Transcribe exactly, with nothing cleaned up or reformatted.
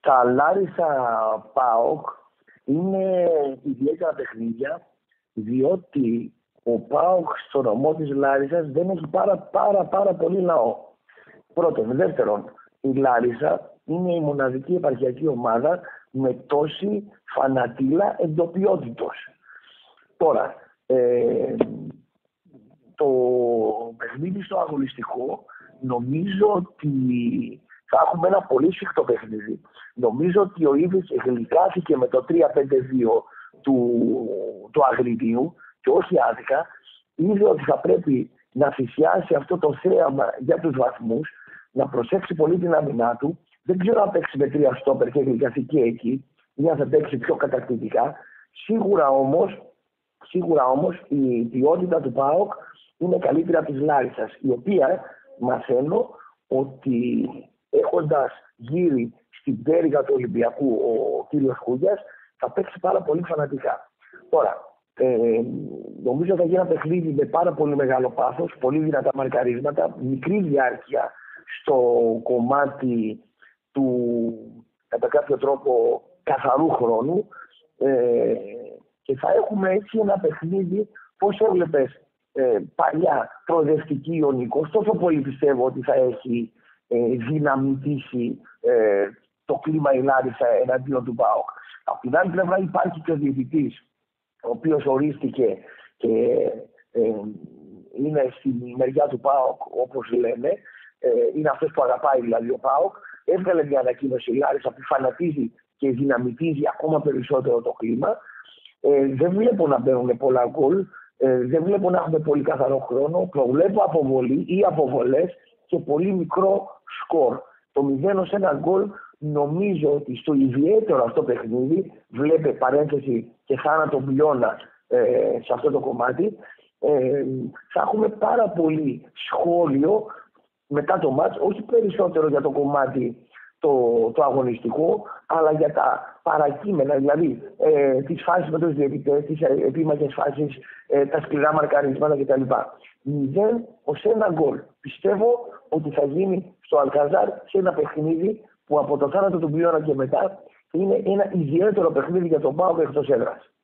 Τα Λάρισα ΠΑΟΚ είναι ιδιαίτερα παιχνίδια, διότι ο ΠΑΟΚ στο νομό της Λάρισσας δεν έχει πάρα πάρα πάρα πολύ λαό. Πρώτον. Δεύτερον, η Λάρισα είναι η μοναδική επαρχιακή ομάδα με τόση φανατήλα εντοπιότητος. Τώρα, ε, το παιχνίδι στο αγωνιστικό νομίζω ότι θα έχουμε ένα πολύ σφιχτό παιχνίδι. Νομίζω ότι ο Ήβης γλυκάθηκε με το τρία πέντε δύο του, του Αγριτίου και όχι άδικα. Είδε ότι θα πρέπει να θυσιάσει αυτό το θέαμα για τους βαθμούς, να προσέξει πολύ την αμυνά του. Δεν ξέρω αν παίξει με τρία στόπερ και γλυκαθήκε εκεί ή αν θα παίξει πιο κατακτητικά. Σίγουρα όμως, σίγουρα όμως η ποιότητα του ΠΑΟΚ είναι καλύτερα από της Λάρισσας, η οποία μαθαίνω ότι έχοντας γύρει στην πτέρυγα του Ολυμπιακού ο κύριος Χούγιας, θα παίξει πάρα πολύ φανατικά. Τώρα, ε, νομίζω θα γίνει ένα παιχνίδι με πάρα πολύ μεγάλο πάθος, πολύ δυνατά μαρκαρίσματα, μικρή διάρκεια στο κομμάτι του, κατά κάποιο τρόπο, καθαρού χρόνου, ε, και θα έχουμε έτσι ένα παιχνίδι, πώς έβλεπες ε, παλιά προοδευτική Ιωνικός, τόσο πολύ πιστεύω ότι θα έχει ε, δυναμητήσει ε, το κλίμα η Λάρισα εναντίον του ΠΑΟΚ. Από την άλλη πλευρά υπάρχει και ο διαιτητής, ο οποίος ορίστηκε και ε, είναι στη μεριά του ΠΑΟΚ, όπως λένε, ε, είναι αυτός που αγαπάει δηλαδή ο ΠΑΟΚ. Έβγαλε μια ανακοίνωση η Λάρισα που φανατίζει και δυναμητίζει ακόμα περισσότερο το κλίμα. Ε, δεν βλέπω να μπαίνουν πολλά γκολ, ε, δεν βλέπω να έχουμε πολύ καθαρό χρόνο. Προβλέπω αποβολή ή αποβολές και πολύ μικρό σκορ. Το μηδέν ως ένα γκολ νομίζω ότι στο ιδιαίτερο αυτό παιχνίδι, βλέπε παρένθεση και θάνατο Μπιώνα ε, σε αυτό το κομμάτι, ε, θα έχουμε πάρα πολύ σχόλιο μετά το μάτς, όχι περισσότερο για το κομμάτι το, το αγωνιστικό, αλλά για τα παρακείμενα, δηλαδή ε, τις φάσεις με τους διαιτητές, τις επίμαχες φάσεις, ε, τα σκληρά μαρκαρίσματα κτλ. Μηδέν ως ένα γκολ. Πιστεύω ότι θα γίνει στο Αλκαζάρ σε ένα παιχνίδι που από το θάνατο του Μπιώνα και μετά είναι ένα ιδιαίτερο παιχνίδι για τον ΠΑΟΚ εκτός έδρας.